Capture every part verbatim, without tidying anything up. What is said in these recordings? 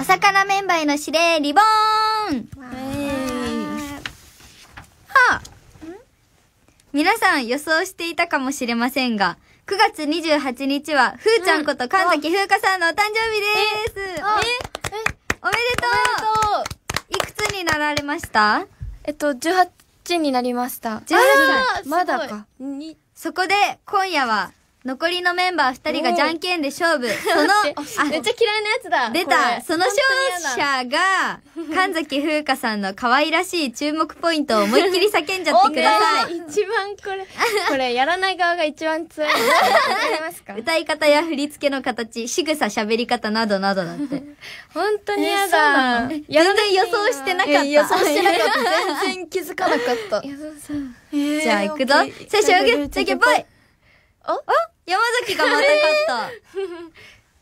魚メンバーへの指令リボーン。はあ、皆さん予想していたかもしれませんが、くがつにじゅうはちにちはふーちゃんこと神崎ふうかさんのお誕生日です。ええおめでとう。いくつになられました？ えっとじゅうはちになりました。 じゅうはちさい。 まだか。にそこで今夜は残りのメンバーふたりがじゃんけんで勝負。その、 あ、めっちゃ嫌いなやつだ。 出た。その勝者が、神崎ふうかさんの可愛らしい注目ポイントを思いっきり叫んじゃってください。 一番これ、これやらない側が一番強い。わかりますか？ 歌い方や振り付けの形、仕草、喋り方などなどだって。 本当にやだ。 全然予想してなかった。 予想してなかった。全然気づかなかった。 じゃあ行くぞ。最初あげる。じゃんけんぽい。おお山崎がまた勝った。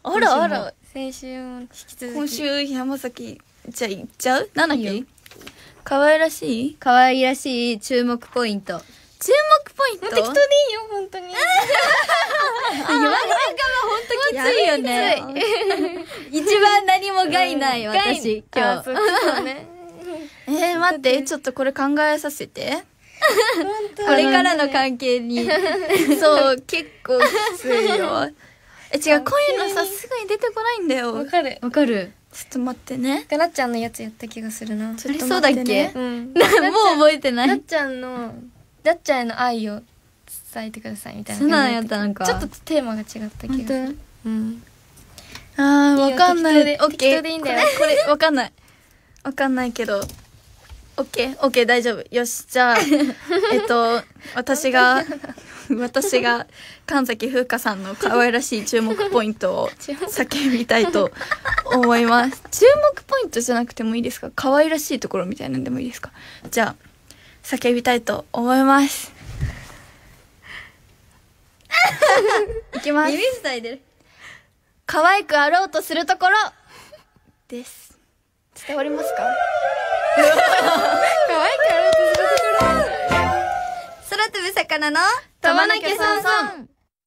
あらあら。 先週も引き続き。 今週山崎、じゃあ行っちゃう？なんだっけ？可愛らしい？ 可愛らしい注目ポイント。 注目ポイント？ 適当でいいよ、本当に。 言われる側本当きついよね。一番何も害ない、私、今日。 えー、待って、ちょっとこれ考えさせて。 これからの関係に。 そう、結構きついよ。え、違う、こういうのさ、すぐに出てこないんだよ。 わかる。 わかる。 ちょっと待ってね。 なっちゃんのやつやった気がするな。 ちょっとそうだっけ？ うん。 もう覚えてない。 なっちゃんの、なっちゃんへの愛を伝えてくださいみたいな。 そんなのやったなんか。 ちょっとテーマが違った気がする。うん。 あー、わかんない。 オッケー。適当でいいんだよ。 これ、わかんない。わかんないけど。オッケー、オッケー、大丈夫。よし、じゃあ、えっと、私が、私が、神崎ふうかさんの可愛らしい注目ポイントを叫びたいと思います。注目ポイントじゃなくてもいいですか？可愛らしいところみたいなんでもいいですか？じゃあ、叫びたいと思います。いきます。 指伝えてる。 可愛くあろうとするところです。伝わりますか？ 可愛くあろうとするところ。 空飛ぶ魚の飛ばなきゃ損損。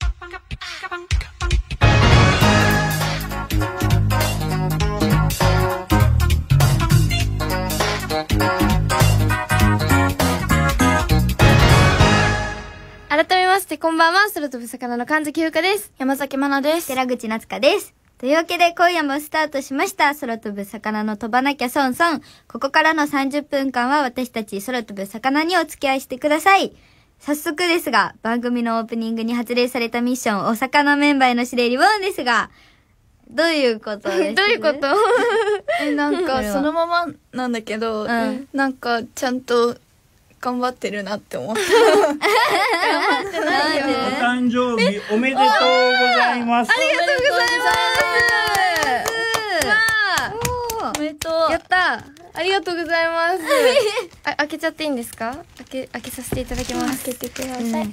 改めましてこんばんは、空飛ぶ魚の神崎ふうかです。 山崎まなです。 寺口夏香です。というわけで今夜もスタートしました。空飛ぶ魚の飛ばなきゃ損損。ここからのさんじゅっぷんかんは私たち空飛ぶ魚にお付き合いしてください。早速ですが、番組のオープニングに発令されたミッション、お魚メンバーへの指令リボンですが、どういうことですどういうことえ、なんかそのままなんだけど、うん、なんかちゃんと頑張ってるなって思った。頑張ってないよ。 お誕生日おめでとうございます。 ありがとうございます。 おめでとう。 やった。ありがとうございます。あ、開けちゃっていいんですか？開け、開けさせていただきます。 開けてください。 やった。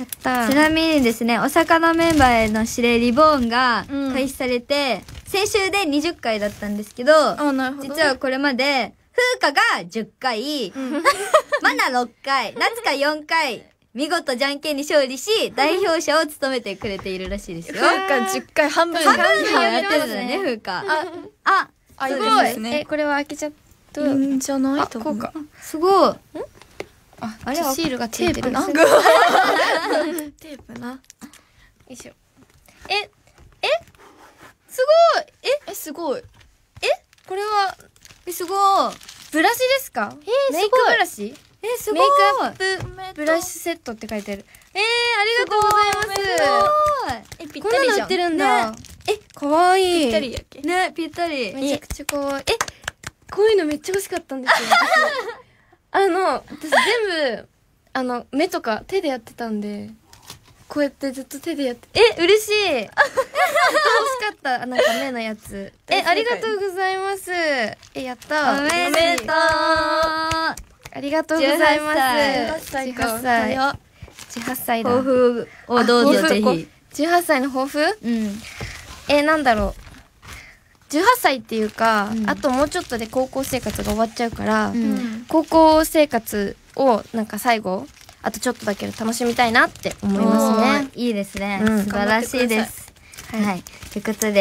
ちなみにですね、お魚メンバーへの指令リボンが開始されて、うん、先週でにじゅっかいだったんですけど、 あ、なるほど。 実はこれまで、ふうかがじゅっかい、うん、マナろっかい、夏香よんかい、見事じゃんけんに勝利し、代表者を務めてくれているらしいですよ。 ふうかじゅっかい、半分半分にやってるんだね、ふうか。あ、あ、 あ、 すごい。え、これは開けちゃった。 いいんじゃないとこうか。 すごい。んあ、あれはシールがついてる。 テープな。テープな。よいしょ。え、えすごい。え、 え、すごい。 え、これは、 え、すごい。 ブラシですか？ えー、 メイクブラシ？ え、すごい。 メイクアップブラシセットって書いてある。えー、ありがとうございます。 すごい。 え、ぴっこたりじゃん。 んなの売ってるんだ。え、かわいい。 ぴったりやっけ？ ね、ぴったり。 めちゃくちゃかわいい。え、こういうのめっちゃ欲しかったんですよ。あの、私全部、あの、目とか手でやってたんで、こうやってずっと手でやって、え、嬉しい。欲しかった、なんか目のやつ。え、ありがとうございます。え、やった。 おめでとう。 ありがとうございます。 じゅうはっさい。 じゅうはっさい。じゅうはっさいだ。 抱負をどうぞぜひ。 じゅうはっさいの抱負？ うん。 え、なんだろう。じゅうはっさいっていうか、 うん、 あともうちょっとで高校生活が終わっちゃうから、 うん、 高校生活をなんか最後あとちょっとだけ楽しみたいなって思いますね。 いいですね、 うん、 素晴らしいです。はい、ということで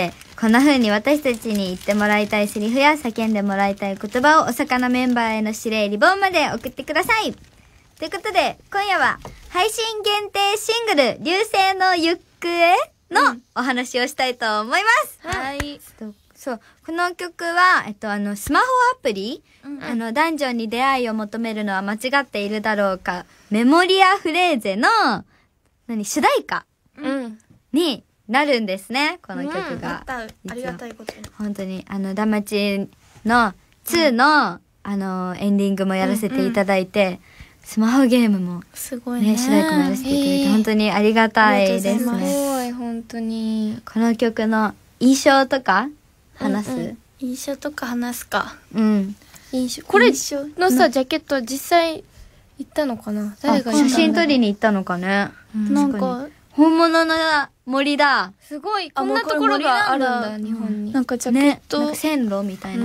こんな風に私たちに言ってもらいたいセリフや叫んでもらいたい言葉をお魚メンバーへの指令リボンまで送ってください。ということで、今夜は配信限定シングル、流星の行方のお話をしたいと思います。 はい。 そう、この曲は、えっと、あの、スマホアプリ、 うん、 あの、男女に出会いを求めるのは間違っているだろうか、メモリアフレーゼの、何、主題歌うんになるんですね、この曲が。 うん、ありがたいことに。 本当に、あの、ダマチのツーの、うん、あの、エンディングもやらせていただいて、うんうん、スマホゲームも、 すごいね、 主題歌もやらせていただいて、本当にありがたいですね。 すごい、本当に。 この曲の印象とか話す、うんうん、 印象とか話すか。 うん。 印象。これのさ、ジャケットは実際行ったのかな？誰が写真撮りに行ったのかね。 うん、なんか、 本物の森だ。 すごい、こんなところがあるんだ、日本に。 なんかジャケット。 ね、なんか線路みたいな。 うん、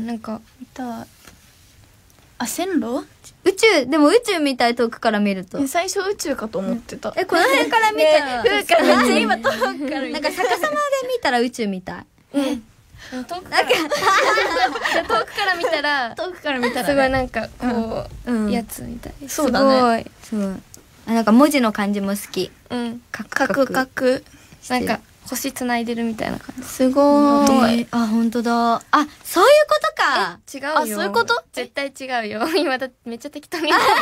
なんか、 見た。あ、線路？ 宇宙、でも宇宙みたい遠くから見ると。 最初宇宙かと思ってた。 え、この辺から見たら。 ね、風花めっちゃ今遠くから見た。 なんか逆さまで見たら宇宙みたい。 うん。遠くから遠くから見たら遠くから見たらすごいなんかこう、うん、やつみたい。 そうだね。 すごい。あ、なんか文字の感じも好き。 うん。 カクカクカク。 なんか星繋いでるみたいな感じ。 すごーい。 あ、本当だ。あ、そういうことか。 違うよ。 あ、そういうこと？ 絶対違うよ。今だってめっちゃ適当に言って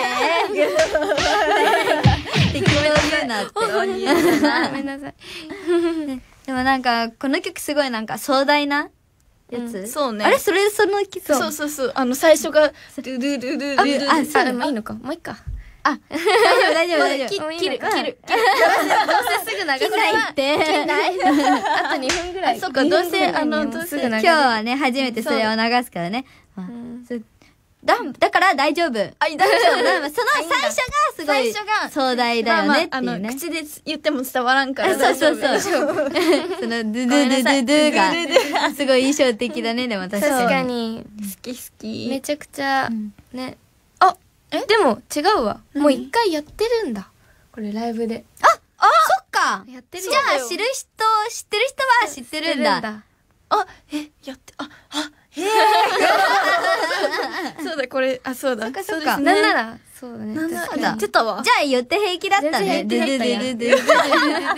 適当に言うなって。 ごめんなさい。 でもなんか、この曲すごいなんか壮大なやつ、うん、 そうね。 あれそれ、その曲。 そうそうそう。あの、最初が、ドゥドゥドゥドゥドゥドゥ。 あ、そう、でもいいのか。もういいか。 あ、大丈夫、大丈夫、大丈夫。 切る、切る、切る。どうせすぐ流切ないって。 切ない。あとにふんぐらい。 そっか、どうせ、あの、どうせ。 今日はね、初めてそれを流すからね。だ、だから大丈夫。あ、 大丈夫。 その最初がすごい壮大だよねっていうね。 口で言っても伝わらんから大丈夫。そうそうそう。その、ドゥドゥドゥドゥドゥが、すごい印象的だね、でも確かに。確かに。 好き好き。 めちゃくちゃ、ね。あ、でも違うわ。もう一回やってるんだ。これライブで。 あ、あ、そっか。 やってる。 じゃあ知る人、知ってる人は知ってるんだ。 あ、え、やって、あ、あ、へえ。そうだ、これ、あ、そうだ。 そっかそっか。 なんなら、そうだね。 なんなら、やってたわ。 じゃあ言って平気だったね。 でも言っても伝わら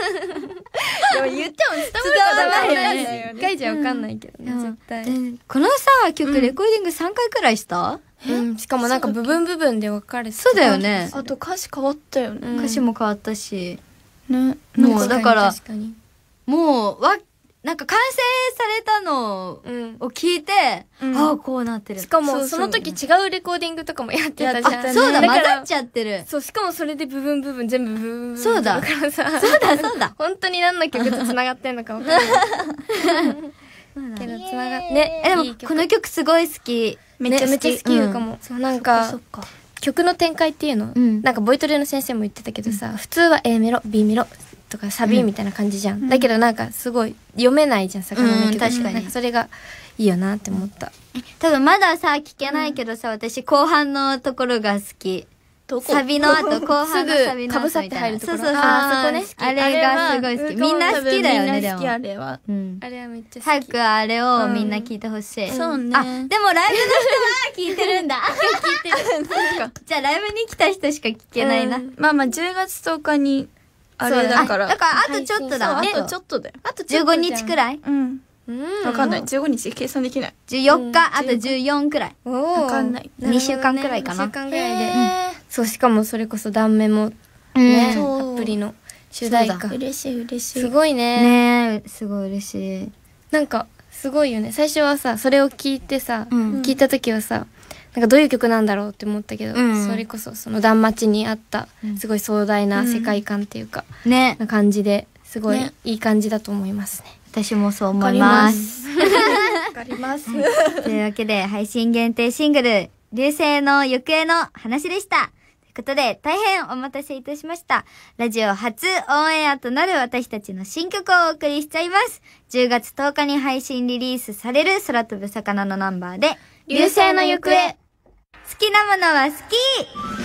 ないよね。一回じゃわかんないけどね、絶対。 このさ、曲レコーディングさんかいくらいした？ うん、しかもなんか部分部分で分かれてた。 そうだよね。 あと歌詞変わったよね。 歌詞も変わったし。 ね。 もうだから、もう、わ、なんか完成されたのを聞いて、ああ、こうなってる。 しかも、その時違うレコーディングとかもやってたじゃん。 そうだ、混ざっちゃってる。 そう、しかもそれで部分部分、全部部分部分。 そうだ。 からさ。 そうだ、そうだ。 本当に何の曲と繋がってんのか分かんない。けど、繋がっ、ね。 でも、この曲すごい好き。 めっちゃめっちゃ好きかも。そう、なんか、曲の展開っていうのなんか、ボイトレの先生も言ってたけどさ、普通は A メロ、B メロ、とかサビみたいな感じじゃん、うん、だけどなんかすごい読めないじゃん魚の曲、うん、確かになんかそれがいいよなって思った。 多分まださ聞けないけどさ、うん、私後半のところが好き。サビの後、後半のサビの後みたいな。 すぐかぶさって入るところ。 そうそうそう。あそこね。あれがすごい好き。みんな好きだよね、でも。 好き、あれは。 うん。 あれはめっちゃ好き。 早くあれをみんな聞いてほしい。 そうね。 あ、でもライブの人は聞いてるんだ。聞いてる。じゃあライブに来た人しか聞けないな。 まあまあじゅうがつとおかに、あれだから。 だからあとちょっとだ。 あとちょっとだよ。 あとじゅうごにちくらい。 うん。わかんない。じゅうごにち計算できない。 じゅうよっか、あとじゅうよんくらい。 わかんない。 にしゅうかんくらいかな。 にしゅうかんくらいで。そう、しかもそれこそ断面も、ね、アプリの主題歌。 嬉しい嬉しい。 すごいね。 ねすごい嬉しい。 なんか、すごいよね。最初はさ、それを聞いてさ、聞いた時はさ、なんかどういう曲なんだろうって思ったけど、それこそその断末にあったすごい壮大な世界観っていうか、ね、な感じですごいいい感じだと思いますね。 私もそう思います。 わかります。 というわけで配信限定シングル流星の行方の話でした。ということで大変お待たせいたしました。ラジオ初オンエアとなる私たちの新曲をお送りしちゃいます。じゅうがつとおかに配信リリースされる空飛ぶ魚のナンバーで流星の行方。好きなものは好き。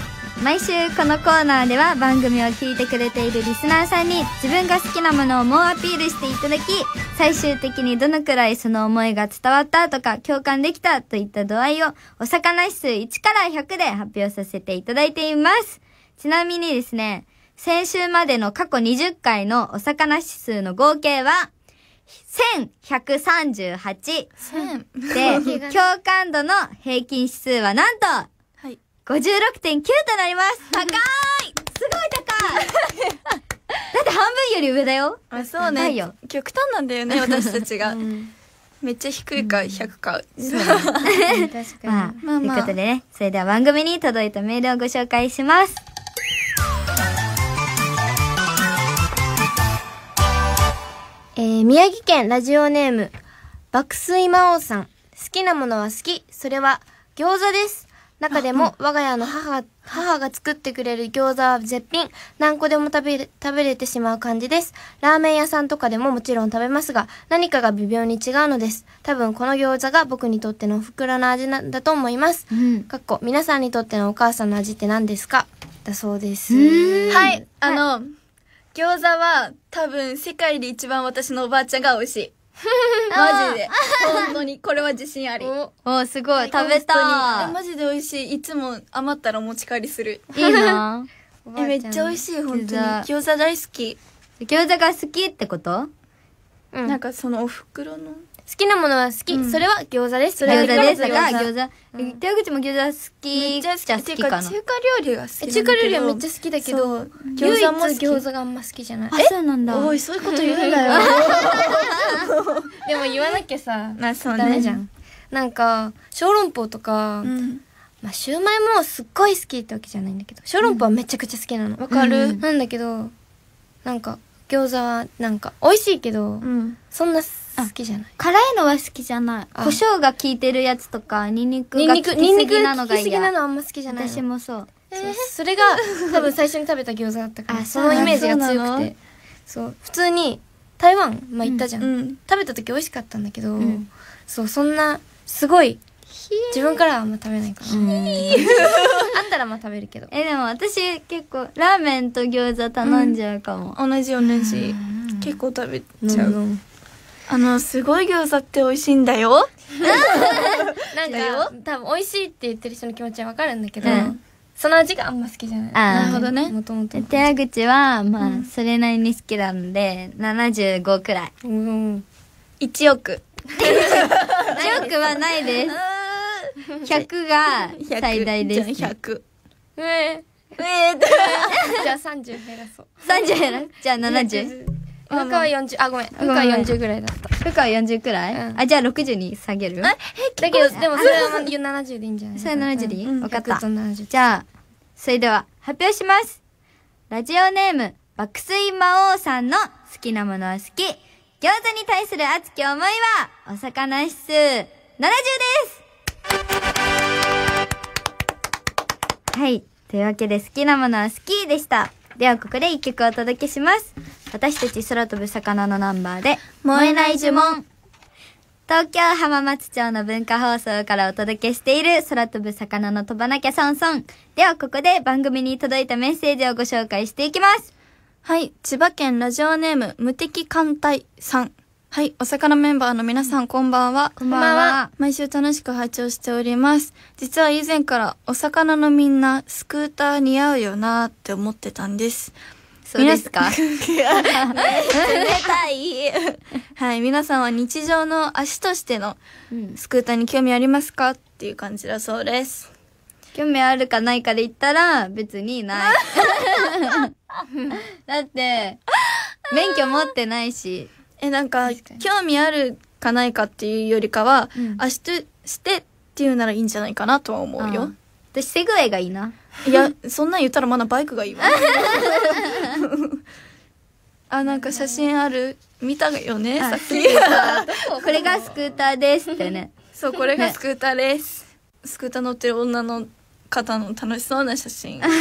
毎週このコーナーでは番組を聞いてくれているリスナーさんに自分が好きなものを猛アピールしていただき、最終的にどのくらいその思いが伝わったとか共感できたといった度合いをお魚指数いちからひゃくで発表させていただいています。ちなみにですね、先週までの過去にじゅっかいのお魚指数の合計はせんひゃくさんじゅうはちで、共感度の平均指数はなんとはい。 ごじゅうろくてんきゅうとなります。高い、すごい高いだって半分より上だよ。 あ、そう高ねいよ。 極端なんだよね、私たちが。めっちゃ低いかひゃくか。 確かに。 まあ、 まあまあということでね、それでは番組に届いたメールをご紹介します。 えー、宮城県ラジオネーム爆睡魔王さん。好きなものは好き。それは餃子です。中でも我が家の母が母が作ってくれる餃子は絶品。何個でも食べれ食べれてしまう感じです。ラーメン屋さんとかでももちろん食べますが、何かが微妙に違うのです。多分この餃子が僕にとってのお袋の味なんだと思います。 うんかっこ皆さんにとってのお母さんの味って何ですか？だそうです。 はい、あの、餃子は多分世界で一番私のおばあちゃんが美味しい。マジで。本当に、これは自信あり。 おおー、すごい、食べ本当にえたマジで美味しい。いつも余ったら持ち帰りする。 い。いいなえ、めっちゃ美味しい、本当に。 餃子餃子大好き。 餃子が好きってこと？ うんなんかそのお袋の。 好きなものは好き。それは餃子です。そ餃子れはですが、 餃子餃子。手口も餃子好きめっちゃ好き。 じゃ好てか、 きかな。 中華料理が好きなんだけど。 中華料理はめっちゃ好きだけど、 そう唯一餃子も好き。 餃子があんま好きじゃない。 あ、そうなんだ。 おい、そういうこと言うんだよ。 でも言わなきゃさ、 まあそうね。 ダメじゃん。なんか、小籠包とか、 うん。 まあシューマイもすっごい好きってわけじゃないんだけど、小籠包はめちゃくちゃ好きなの。 わかる。 うんなんだけど、なんか、餃子はなんか、美味しいけど、 うん。 そんな好きじゃない。 辛いのは好きじゃない。 あ胡椒が効いてるやつとか、ニンニクニンニク、 が効きニンニクすぎなのが効きすぎな嫌。 のあんま好きじゃないの。 私もそう。 そうそれが多分最初に食べた餃子だったから、 あそのイメージがそうなの強くて。そう、普通に台湾、まあ行ったじゃん。 うん。 食べた時美味しかったんだけど、 んそう、そんな、すごい、自分からはあんま食べないかな。 うんあったらまあ食べるけど。 え、でも私結構、ラーメンと餃子頼んじゃうかも。 同じ同じ。結構食べちゃう。 んあの、すごい餃子って美味しいんだよ。 なんか、多分美味しいって言ってる人の気持ちはわかるんだけど、 うんその味があんま好きじゃない。 あーなるほどねもともと。 手口は、まあ、それなりに好きなので、ななじゅうごくらい。 うん。 いちおく。 よくはないです。ひゃくが最大です、ね。 じゃあひゃく。 えええー、 じゃあさんじゅう減らそう。 さんじゅうやらじゃあななじゅう。 ふかはよんじゅう、あ、ごめん。ふかはよんじゅうぐらいだった。 ふかはよんじゅうくらい、 うんあ、じゃあろくじゅうに下げるだけど、でもそれはななじゅうでいいんじゃない？ それななじゅうでいい、 うんわかったひゃくとななじゅう。 じゃあ、それでは発表します。ラジオネーム、爆睡魔王さんの好きなものは好き。餃子に対する熱き思いは、お魚指数ななじゅうです。はい。というわけで好きなものは好きでした。ではここで一曲お届けします。私たち空飛ぶ魚のナンバーで、燃えない呪文。東京浜松町の文化放送からお届けしている空飛ぶ魚の飛ばなきゃソンソン。ではここで番組に届いたメッセージをご紹介していきます。 はい、千葉県ラジオネーム無敵艦隊さん。はい、お魚メンバーの皆さんこんばんは。 こんばんは。 毎週楽しく拝聴しております。実は以前からお魚のみんなスクーター似合うよなーって思ってたんです。 そうですか？ 冷たい。はい、皆さんは日常の足としてのうんスクーターに興味ありますかっていう感じだそうです。 興味あるかないかで言ったら別にない。だって、免許持ってないし。 え、なんか確かに興味あるかないかっていうよりかは、 うん足としてっていうならいいんじゃないかなとは思うよ。 私セグウェイがいいな。 いや、そんなん言ったらまだバイクがいいわ。あ、なんか写真ある。見たよね、さっき。 これがスクーターですってね。 そう、これがスクーターです。スクーター乗ってる女の方の楽しそうな写真。 スク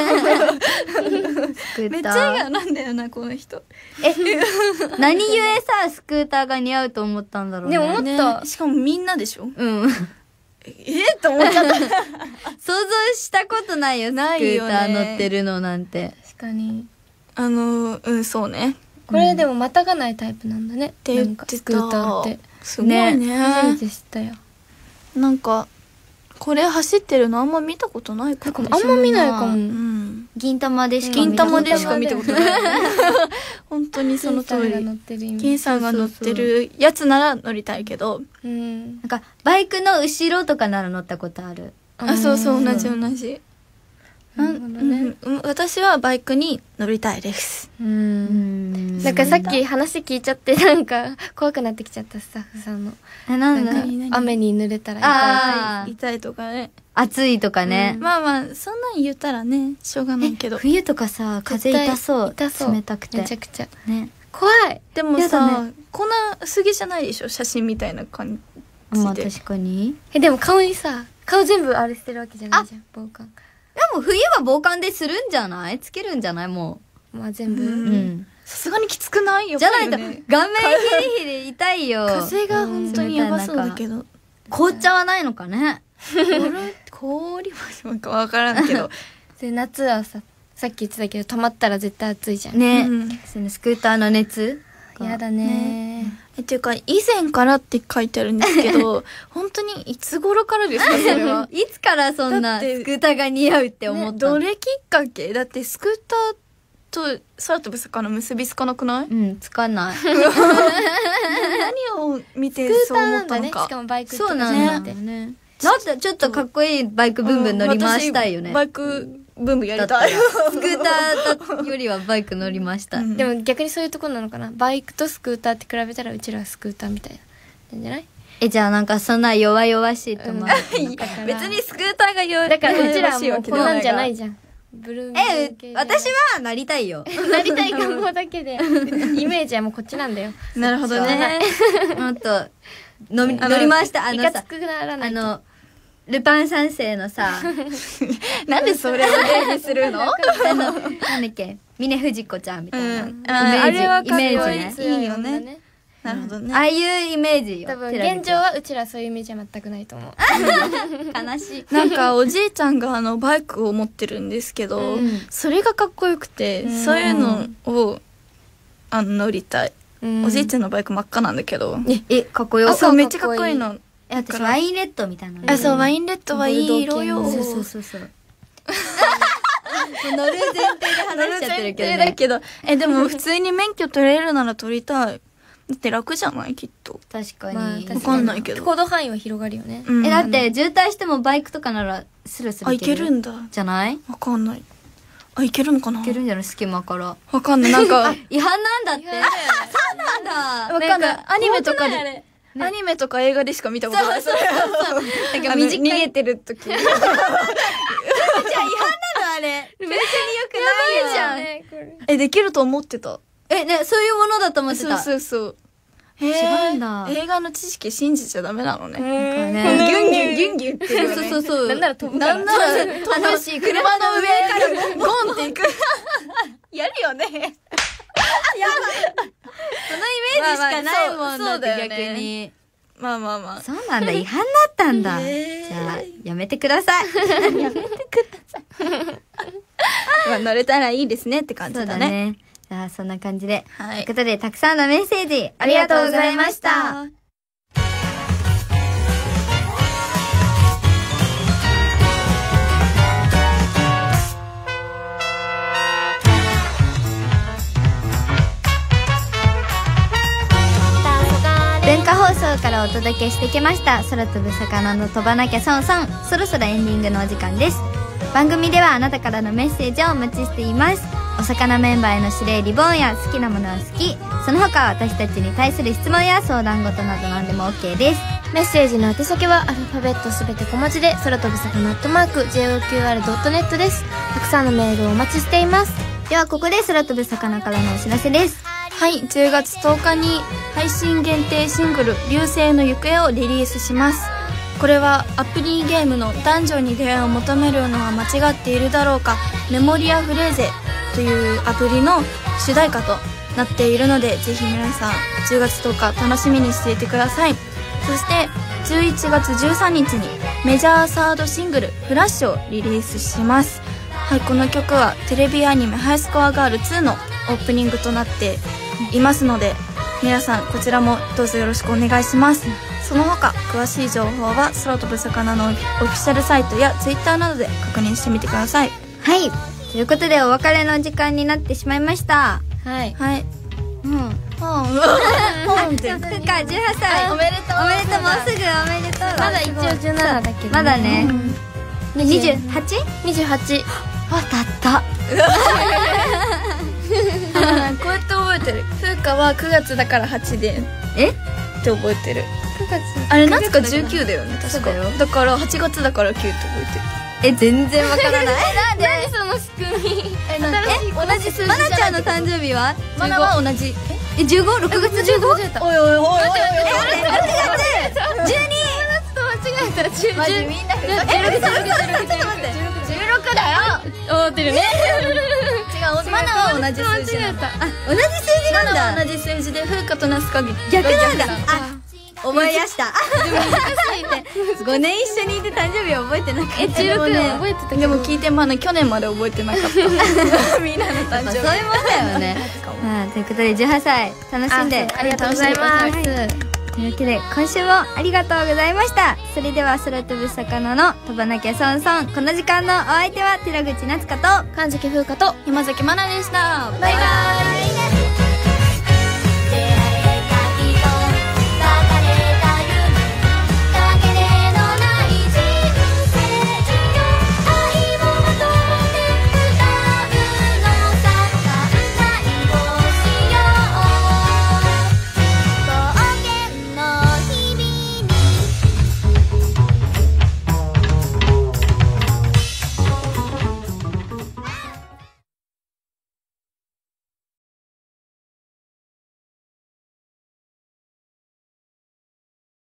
ーめっちター。 ゃ笑顔なんだよな、この人。 え、何故さ、スクーターが似合うと思ったんだろうね。 でも思ったねしかもみんなでしょ。 うん。 えー、と思っちゃった想像したことないよ、スクないよねーター乗ってるのなんて。 確かに。 あのうんそうねこれでもまたがないタイプなんだね。 って言なんかってたスクーターって。 すごいね初めて知ったよ。 なんかこれ走ってるのあんま見たことないかも。 あんま見ないかも。 うん銀玉でしか銀見たことない。 玉でしか見たことない本当にその通り銀さんが乗ってるイメージ。 銀さんが乗ってるやつなら乗りたいけどうん。 なんか、バイクの後ろとかなら乗ったことある。 あそうそう同じうん同じなるほどね。 うん私はバイクに乗りたいですう。 うんんなんかさっき話聞いちゃってなんか怖くなってきちゃったスタッフさんの。 え、なんだなんか何々 雨に濡れたらあー痛いとかね暑いとかね。 まあまあそんなん言ったらねしょうがないけど冬とかさ、風痛そう。 痛そう。 冷たくて。 めちゃくちゃ。 ね。 怖い。 でもやさ、 だねこんな薄着じゃないでしょ写真みたいな感まあじで確かに。 え、でも顔にさ、顔全部あれしてるわけじゃないじゃん。防寒。 でも冬は防寒でするんじゃないつけるんじゃないもまあ全部。 う。 ううんん。 さすがにきつくないよじゃないと、 やっぱりね顔面ヒリヒリ痛いよ。 風が本当にやばそうだけど紅茶はないのかね。 氷はなんかわからんけどで、夏はさ、さっき言ってたけど、溜まったら絶対暑いじゃん。 ね。 うんそのスクーターの熱やだねえっていうか以前からって書いてあるんですけど本当にいつ頃からですかそれはいつからそんなだってスクーターが似合うって思ったの、 どれきっかけだってスクーターと空飛ぶ魚結びつかなくないうん、つかない。 何を見てスクーそう思ターなんだね。 ったのかしかもバイクそうなとかじゃんだよなくて。 ね。だってちょっとかっこいいバイクブンブン乗り回したいよね。 うん私バイクブンブンやだったらりたいスクーターよりはバイク乗りました。 うんでも逆にそういうところなのかな。バイクとスクーターって比べたらうちらはスクーターみたいな。なんじゃない？ え、じゃあなんかそんな弱々しいと思う。 うんだから別にスクーターがよだからうちらはしいわけもうこんなんじゃないじじゃん。ブルームブルえー系、で私はなりたいよ。 なりたい願望だけで、イメージはもうこっちなんだよ。 ゃんなるほどねもっと、乗りあの乗り回した、あのさ、 いかつくならないと。 あの、ルパン三世のさ、 なんでそれを例にするのあの、なんだっけ、峰不二子ちゃんみたいな。 うんイメージ、 あれはかっこいいイメージね。 いいよね。なるほどねああいうイメージよ。 多分テラビ現状はうちらそういうイメージは全くないと思う。 悲しい。 なんかおじいちゃんがあのバイクを持ってるんですけど、 うんそれがかっこよくて、 うんそういうのをあの乗りたい、 うんおじいちゃんのバイク真っ赤なんだけど、 え、かっこよ。 あそうかっこいいめっちゃかっこいいのえ、私ワインレッドみたいなの。 あそうワインレッドはいい色よブルドー系そうそうそうそう。乗る前提で話しちゃってるけどね。 だけどえでも普通に免許取れるなら取りたいだって楽じゃないきっと、 確かまあに。 わかんないけど行動範囲は広がるよね。 うんえ、だって渋滞してもバイクとかならスルスルあいけるんだじゃないいわかんないあいけるのかなけるんじゃない隙間から。 わかんないなんか違反なんだって。 違反だよねそうなんだ。 わかんないアニメとか怖くないあでれアニメとか映画でしか見たことないそうそうそうなんか短い逃げてる時じゃあ違反なのあれ。別に良くないじゃん。 ねこれえできると思ってたえ、ね、そういうものだと思ってそうた。 そうそうへ違うんだ映画の知識信じちゃダメなのねなんかギね。 ュンギュンギュンギュンってそうそうそうそう。 なんなら飛ぶからなんなら楽しい。車の上からゴンゴンっていくやるよねそのイメージしかないもんまあまあそうだってそうだよね逆に。 まあまあまあそうなんだ、違反だったんだ。 へーじゃあ、やめてください。 まあ乗れたらいいですねって感そうじだねだね。じゃあ、そんな感じで。 はということで、たくさんのメッセージ、ありがとうございました。文化放送からお届けしてきました空飛ぶ魚の飛ばなきゃ損損、そろそろエンディングのお時間です。番組ではあなたからのメッセージをお待ちしています。お魚メンバーへの指令リボンや好きなものは好き、その他私たちに対する質問や相談事など何でも OK です。 メッセージの宛先はアルファベットすべて小文字で空飛ぶ魚アットマーク ジェイオーキューアールドットネット です。たくさんのメールをお待ちしています。 ではここで空飛ぶ魚からのお知らせです。 はいじゅうがつとおかに配信限定シングル「流星の行方」をリリースします。これはアプリゲームの男女に出会いを求めるのは間違っているだろうかメモリアフレーゼというアプリの主題歌となっているので、ぜひ皆さんじゅうがつとおか楽しみにしていてください。そしてじゅういちがつじゅうさんにちにメジャーサードシングル「フラッシュ」をリリースします。はい、この曲はテレビアニメ「ハイスコアガールツー」のオープニングとなっていますので、皆さんこちらもどうぞよろしくお願いします。その他詳しい情報は空飛ぶ魚のオフィシャルサイトやツイッターなどで確認してみてください。 はい。ということでお別れの時間になってしまいました。 はい。 はい。 うん。 ポンポンってふうかじゅうはっさい。 おめでとう。 おめでとう。もうすぐおめでとう。 まだ一応じゅうななだけど、 まだね。にじゅうはち？ にじゅうはち。 あ、たった。 こうやって覚えてる。風花はくがつだからはちでえって覚えてる。 くがつ。 あれ夏かじゅうきゅうだよね、確か。 そうだよ。 だからはちがつだからきゅうって覚えてる。 え、全然わからない。 何その仕組み。 え、なん同じ数字。まなちゃんの誕生日はマナは同じ。 え、じゅうご？ ろくがつじゅうご？ おいおいおいおいおい。 ろくがつじゅうに！ 間違えたらじゅう、 マジみんなふざける。 ちょっと待って。 じゅうろくだよ。 思ってるね。 違う、マナは同じ数字なんだ。 あ、同じ数字なんマナはだ。 同じ数字で風花と那須か逆なんだ。 あ、 あ、思い出した。ごねん一緒にいて誕生日覚えてなかった。 え、じゅうろくねん覚えてたけど。 でも聞いてマナ去年まで覚えてなかった。みんなの誕生日。 そういうもんだよね。まあ、ということでじゅうはっさい楽しんで。 ありがとうございます。 というわけで今週もありがとうございました。それでは空飛ぶ魚の飛ばなきゃソンソン、この時間のお相手は寺口夏香と神崎風花と山崎マナでした。 バイバイ。